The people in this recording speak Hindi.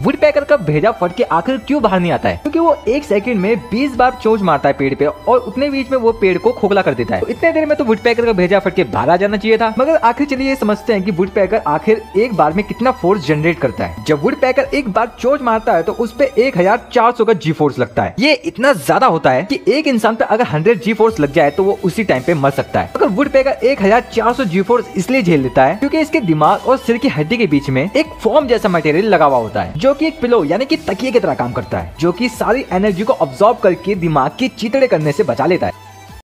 वुड पैकर का भेजा फट के आखिर क्यों बाहर नहीं आता है? क्योंकि वो 1 सेकंड में 20 बार चोंच मारता है पेड़ पे और उतने बीच में वो पेड़ को खोखला कर देता है। तो इतने देर में तो वुड पैकर का भेजा फट के बाहर आ जाना चाहिए था। मगर आखिर चलिए ये समझते हैं कि वुड पैकर आखिर एक बार में कितना फोर्स जनरेट करता है। जब वुड पैकर एक बार चोंच मारता है तो उस पे 1400 का जी फोर्स लगता है। ये इतना ज्यादा होता है कि एक इंसान पे अगर 100 जी फोर्स लग जाए तो वो उसी टाइम पे मर सकता है। अगर वुड पैकर 1400 जी फोर्स इसलिए झेल लेता है क्योंकि इसके दिमाग और सिर की हड्डी के बीच में एक फोम जैसा मटेरियल लगा हुआ होता है, जो कि एक पिलो यानी कि तकिए की तरह काम करता है, जो कि सारी एनर्जी को अब्सॉर्ब करके दिमाग की चीतड़े करने से बचा लेता है।